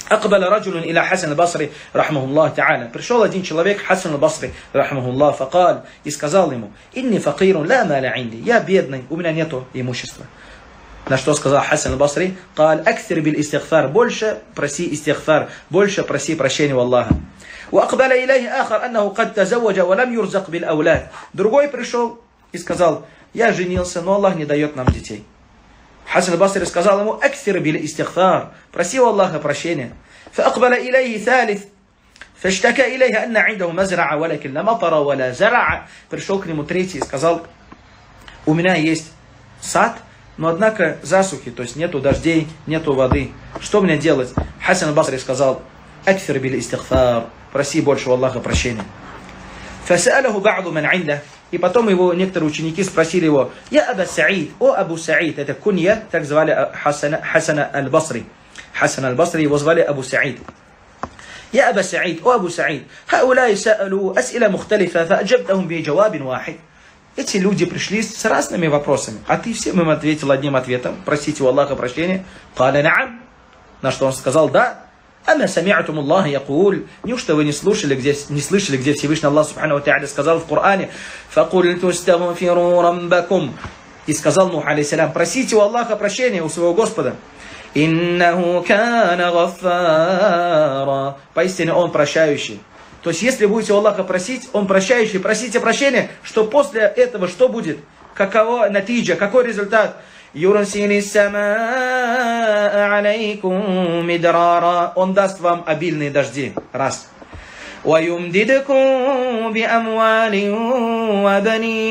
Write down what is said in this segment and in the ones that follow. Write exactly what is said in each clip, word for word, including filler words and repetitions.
أقبل رجل إلى حسن البصري رحمه الله تعالى. Пришел один человек, Хасан аль-Басри, рахмахуллах, فقال, и сказал ему: «Инни факирун ла маля инди». Я бедный, у меня нету имущества. На что сказал Хасан аль-Басри: «Кал аксир бил истигфар». Больше проси истигфар, больше проси прощения у Аллаха. وأقبل إليه آخر أنه قد تزوج ولم يرزق بالأولاد. Другой пришел и сказал: «Я женился, но Аллах не дает нам детей». Хасан аль-Басри сказал ему: «Аксир бил истигфар». Проси у Аллаха прощения. فأقبل إليه ثالث فاشتكى إليه أن عنده مزرعة ولكن لا مطر ولا زرع. Пришел к нему третий и сказал: «У меня есть сад, но однако засухи, то есть нету дождей, нету воды. Что мне делать?» Хасан аль-Басри сказал: «Аксир бил истигфар». Проси больше у Аллаха прощения. فسأله بعض من عنده. И потом его некоторые ученики спросили его: «Я Аба Саид, о Абу Саид». Это кунья, так звали Хасана, Хасана аль-Басри. Хасан аль-Басри его звали Абу Саид. «Я Аба Саид, о Абу Саид, هؤلاء سألوا أسئلة مختلفة فأجبتهم بجواب واحد». Эти люди пришли с разными вопросами, а ты всем им ответил одним ответом: «Просите у Аллаха прощения». «Каля на'ам». На что он сказал: «Да». «Ама сами'атум Аллаха якуль». Неужто вы не слушали, где, не слышали, где Всевышний Аллах Субхану ва Тааля сказал в Коране: «Факульту стагфиру рамбакум». И сказал Нух алейхиссалям: «Просите у Аллаха прощения, у своего Господа». «Иннаху кана гаффара». Поистине Он прощающий. То есть, если будете у Аллаха просить, Он прощающий, просите прощения, что после этого что будет? Каково натиджа, какой результат? «Юрсили самаа алейкум мидрара». Он даст вам обильные дожди. Раз. «Ваюмдидкум би амвалин ва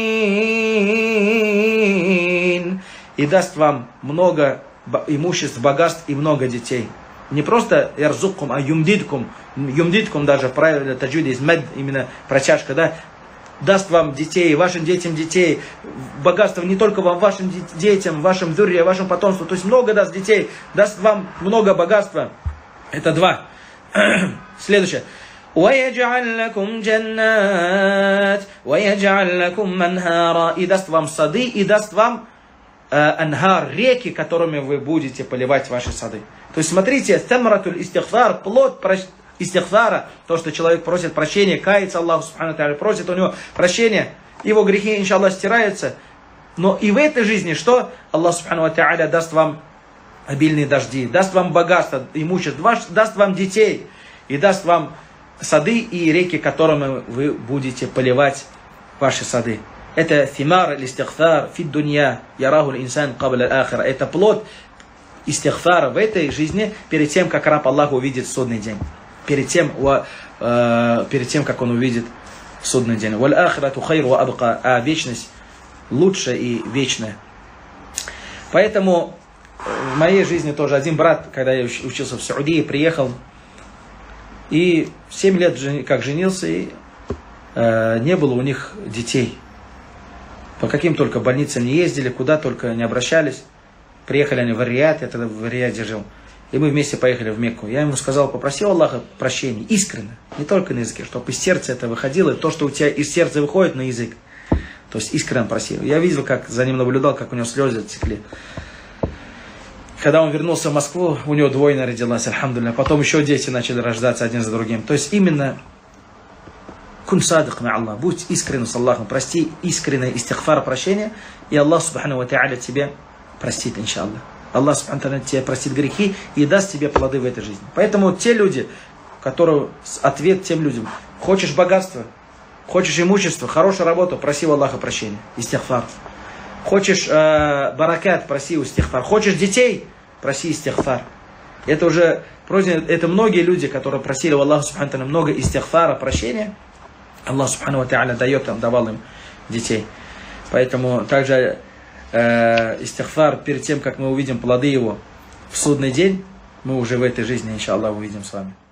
банин». И даст вам много имуществ, богатств и много детей. Не просто ярзуккум, а юмдидкум. Юмдидкум даже правильно таджвид из мед, именно протяжка, да. Даст вам детей, вашим детям детей, богатство не только вам, вашим детям, вашим зурье, вашему потомству. То есть много даст детей, даст вам много богатства. Это два. Следующее. وَيَجْعَلْ لَكُمْ جَنَّاتٍ وَيَجْعَلْ لَكُمْ مَنْهَارًا. И даст вам сады, и даст вам анхар, реки, которыми вы будете поливать ваши сады. То есть смотрите, тамратуль истигфар, плод истигфара, то, что человек просит прощения, кается Аллаху Субхану Тааля, просит у него прощения, его грехи, иншаллах, стираются. Но и в этой жизни что? Аллах Субхану Тааля даст вам обильные дожди, даст вам богатство, имущество, даст вам детей, и даст вам сады и реки, которыми вы будете поливать ваши сады. Это фимар истигфар фид дунья яраху инсан кабля ахира. Это плод истигфара в этой жизни, перед тем, как раб Аллаха увидит судный день. Перед тем, э, перед тем, как он увидит судный день. Валь ахирату хайру абка. А вечность лучше и вечная. Поэтому в моей жизни тоже один брат, когда я учился в Саудии, приехал и семь лет как женился, и э, не было у них детей. По каким только больницам не ездили, куда только не обращались. Приехали они в Ар-Рияд, я тогда в Ар-Рияде жил. И мы вместе поехали в Мекку. Я ему сказал: попроси у Аллаха прощения, искренне, не только на языке, чтобы из сердца это выходило, то, что у тебя из сердца выходит на язык. То есть искренне просил. Я видел, как за ним наблюдал, как у него слезы текли. Когда он вернулся в Москву, у него двойня родилась, альхамдулилля. Потом еще дети начали рождаться один за другим. То есть именно кун садык ма Аллах, будь искренен с Аллахом, прости искренне истигфар, прощения, и Аллах Субхану ва Тааля тебе простит, иншаллах. Аллах Субхану ва Тааля тебе простит грехи и даст тебе плоды в этой жизни. Поэтому те люди, которые, ответ тем людям: хочешь богатства, хочешь имущества, хорошую работу, проси у Аллаха прощения, истигфар. Хочешь э, баракат, проси у истигфар. Хочешь детей, проси истигфар. Это уже, это многие люди, которые просили у Аллаха Субхану ва Тааля много истигфара, прощения. Аллах Субхану ва Тааля дает им, давал им детей. Поэтому также э, истигфар, перед тем, как мы увидим плоды его в судный день, мы уже в этой жизни, иншаллах, увидим с вами.